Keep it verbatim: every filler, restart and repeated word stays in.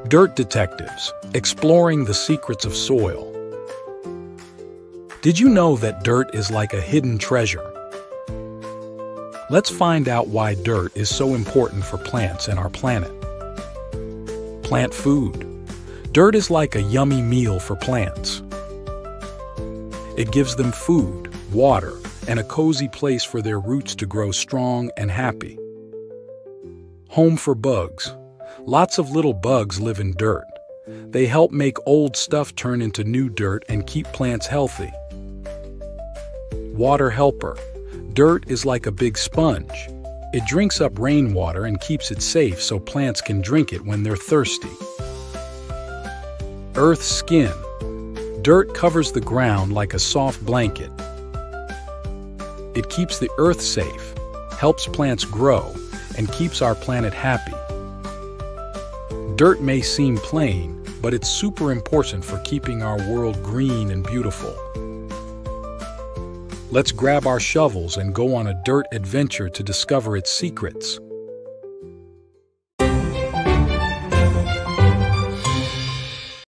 Dirt detectives, exploring the secrets of soil. Did you know that dirt is like a hidden treasure? Let's find out why dirt is so important for plants and our planet. Plant food. Dirt is like a yummy meal for plants. It gives them food, water, and a cozy place for their roots to grow strong and happy. Home for bugs. Lots of little bugs live in dirt. They help make old stuff turn into new dirt and keep plants healthy. Water helper. Dirt is like a big sponge. It drinks up rainwater and keeps it safe so plants can drink it when they're thirsty. Earth's skin. Dirt covers the ground like a soft blanket. It keeps the earth safe, helps plants grow, and keeps our planet happy. Dirt may seem plain, but it's super important for keeping our world green and beautiful. Let's grab our shovels and go on a dirt adventure to discover its secrets.